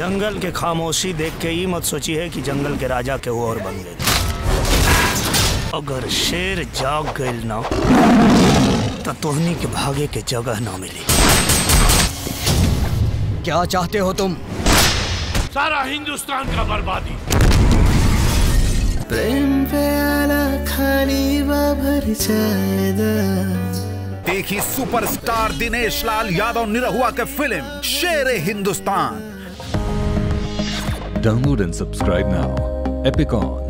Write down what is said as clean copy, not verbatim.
जंगल के खामोशी देख के ही मत सोची है कि जंगल के राजा के वो और बन गए। अगर शेर जाग गए ना तो तोहनी के भागे के जगह ना मिली। क्या चाहते हो तुम? सारा हिंदुस्तान का बर्बादी। प्रेम प्याला खाली भर जाएगा। देखिए सुपरस्टार दिनेश लाल यादव निरहुआ के फिल्म शेर Hindustan. Download and subscribe now. Epicon.